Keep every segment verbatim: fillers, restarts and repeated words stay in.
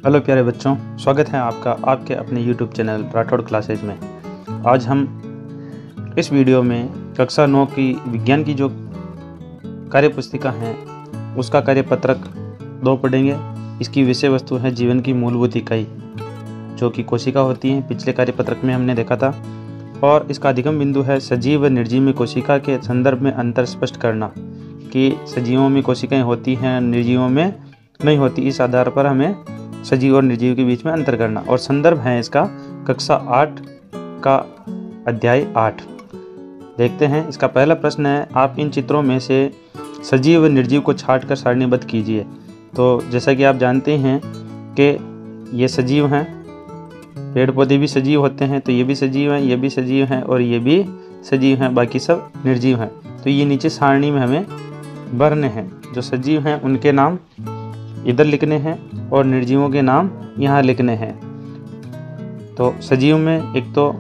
Hello प्यारे बच्चों, स्वागत है आपका आपके अपने यूट्यूब चैनल राठौड़ क्लासेज में। आज हम इस वीडियो में कक्षा नौ की विज्ञान की जो कार्य पुस्तिका है उसका कार्यपत्रक दो पढ़ेंगे। इसकी विषय वस्तु है जीवन की मूलभूत इकाई जो कि कोशिका होती है, पिछले कार्यपत्रक में हमने देखा था। और इसका अधिगम बिंदु है सजीव व निर्जीव में कोशिका के संदर्भ में अंतर स्पष्ट करना कि सजीवों में कोशिकाएं होती हैं, निर्जीवों में नहीं होती। इस आधार पर हमें सजीव और निर्जीव के बीच में अंतर करना। और संदर्भ है इसका कक्षा आठ का अध्याय आठ। देखते हैं, इसका पहला प्रश्न है, आप इन चित्रों में से सजीव व निर्जीव को छांट कर सारणीबद्ध कीजिए। तो जैसा कि आप जानते हैं कि ये सजीव हैं, पेड़ पौधे भी सजीव होते हैं, तो ये भी सजीव हैं, ये भी सजीव हैं और ये भी सजीव हैं, बाकी सब निर्जीव हैं। तो ये नीचे सारणी में हमें भरने हैं। जो सजीव हैं उनके नाम इधर लिखने हैं और निर्जीवों के नाम यहाँ लिखने हैं। तो सजीव में एक तो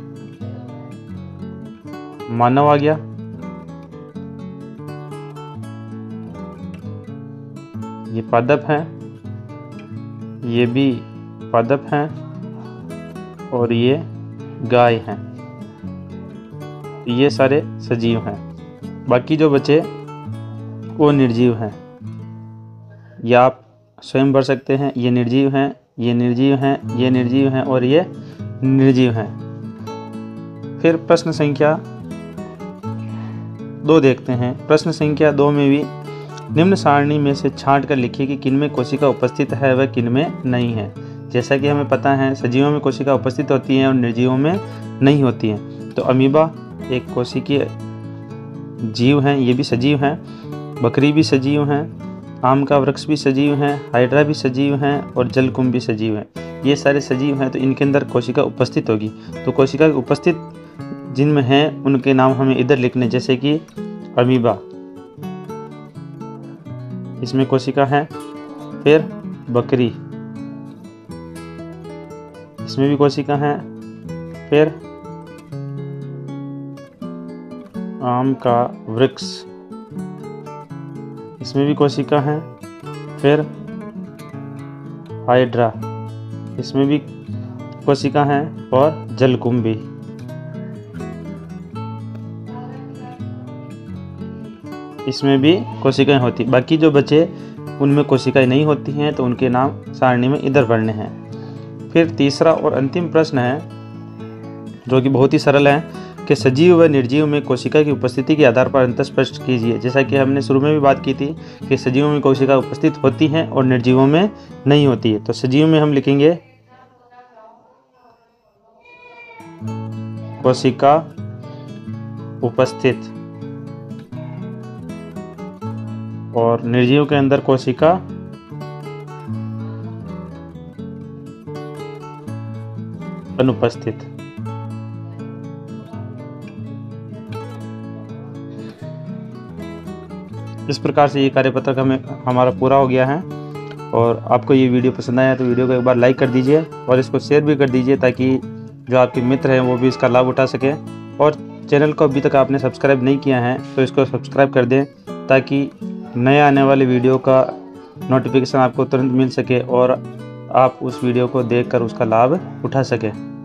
मानव आ गया, ये पादप है, ये भी पादप हैं और ये गाय हैं। ये सारे सजीव हैं, बाकी जो बचे वो निर्जीव हैं। या आप स्वयं भर सकते हैं, ये निर्जीव हैं, ये निर्जीव हैं, ये निर्जीव हैं और ये निर्जीव हैं। फिर प्रश्न संख्या दो देखते हैं। प्रश्न संख्या दो में भी निम्न सारणी में से छांट कर लिखिए कि किन में कोशिका उपस्थित है व किन में नहीं है। जैसा कि हमें पता है सजीवों में कोशिका उपस्थित होती है और निर्जीवों में नहीं होती है। तो अमीबा एक कोशिकीय जीव हैं, ये भी सजीव हैं। बकरी भी सजीव हैं, आम का वृक्ष भी सजीव हैं, हाइड्रा भी सजीव हैं और जलकुंभ भी सजीव हैं। ये सारे सजीव हैं, तो इनके अंदर कोशिका उपस्थित होगी। तो कोशिका उपस्थित जिनमें हैं उनके नाम हमें इधर लिखने, जैसे कि अमीबा, इसमें कोशिका है। फिर बकरी, इसमें भी कोशिका है। फिर आम का वृक्ष, इसमें भी कोशिका है। फिर हाइड्रा, इसमें भी कोशिका है और जलकुंभी, इसमें भी कोशिकाएं होती। बाकी जो बचे उनमें कोशिकाएं नहीं होती हैं, तो उनके नाम सारणी में इधर भरने हैं। फिर तीसरा और अंतिम प्रश्न है जो कि बहुत ही सरल है कि सजीव व निर्जीव में कोशिका की उपस्थिति के आधार पर अंतर स्पष्ट कीजिए। जैसा कि हमने शुरू में भी बात की थी कि सजीवों में कोशिका उपस्थित होती हैं और निर्जीवों में नहीं होती है। तो सजीव में हम लिखेंगे कोशिका उपस्थित और निर्जीव के अंदर कोशिका अनुपस्थित। इस प्रकार से ये कार्यपत्रक हमें हमारा पूरा हो गया है। और आपको ये वीडियो पसंद आया तो वीडियो को एक बार लाइक कर दीजिए और इसको शेयर भी कर दीजिए ताकि जो आपके मित्र हैं वो भी इसका लाभ उठा सके। और चैनल को अभी तक आपने सब्सक्राइब नहीं किया है तो इसको सब्सक्राइब कर दें ताकि नए आने वाले वीडियो का नोटिफिकेशन आपको तुरंत मिल सके और आप उस वीडियो को देखकर उसका लाभ उठा सकें।